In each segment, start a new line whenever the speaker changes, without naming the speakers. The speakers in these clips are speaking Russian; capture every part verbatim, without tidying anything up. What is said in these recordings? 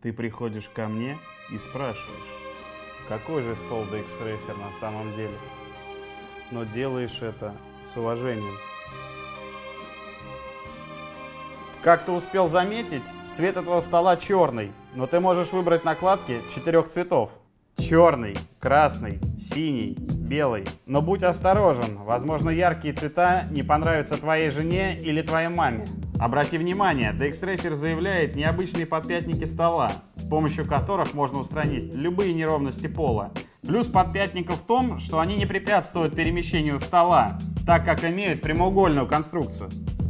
Ты приходишь ко мне и спрашиваешь, какой же стол ди экс Racer на самом деле, но делаешь это с уважением. Как ты успел заметить, цвет этого стола черный, но ты можешь выбрать накладки четырех цветов. Черный, красный, синий, белый. Но будь осторожен, возможно, яркие цвета не понравятся твоей жене или твоей маме. Обрати внимание, ди экс Racer заявляет необычные подпятники стола, с помощью которых можно устранить любые неровности пола. Плюс подпятника в том, что они не препятствуют перемещению стола, так как имеют прямоугольную конструкцию.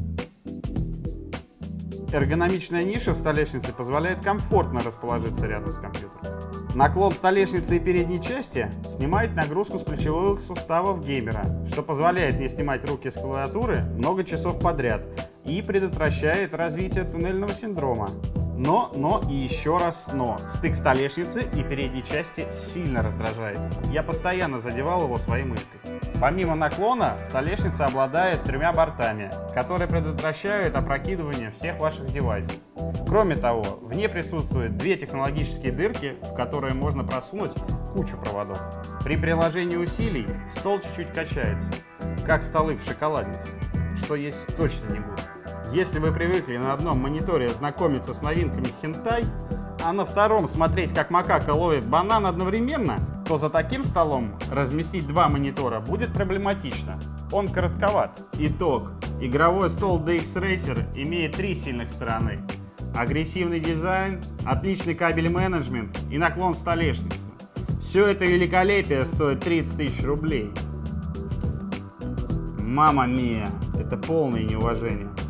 Эргономичная ниша в столешнице позволяет комфортно расположиться рядом с компьютером. Наклон столешницы и передней части снимает нагрузку с плечевых суставов геймера, что позволяет не снимать руки с клавиатуры много часов подряд и предотвращает развитие туннельного синдрома. Но, но и еще раз но. Стык столешницы и передней части сильно раздражает. Я постоянно задевал его своей мышкой. Помимо наклона, столешница обладает тремя бортами, которые предотвращают опрокидывание всех ваших девайсов. Кроме того, в ней присутствуют две технологические дырки, в которые можно просунуть кучу проводов. При приложении усилий стол чуть-чуть качается, как столы в шоколаднице, что есть точно не буду. Если вы привыкли на одном мониторе знакомиться с новинками хентай, а на втором смотреть, как макака ловит банан одновременно, то за таким столом разместить два монитора будет проблематично. Он коротковат. Итог. Игровой стол ди экс Racer имеет три сильных стороны. Агрессивный дизайн, отличный кабель менеджмент и наклон столешницы. Все это великолепие стоит тридцать тысяч рублей. Мамма мия, это полное неуважение.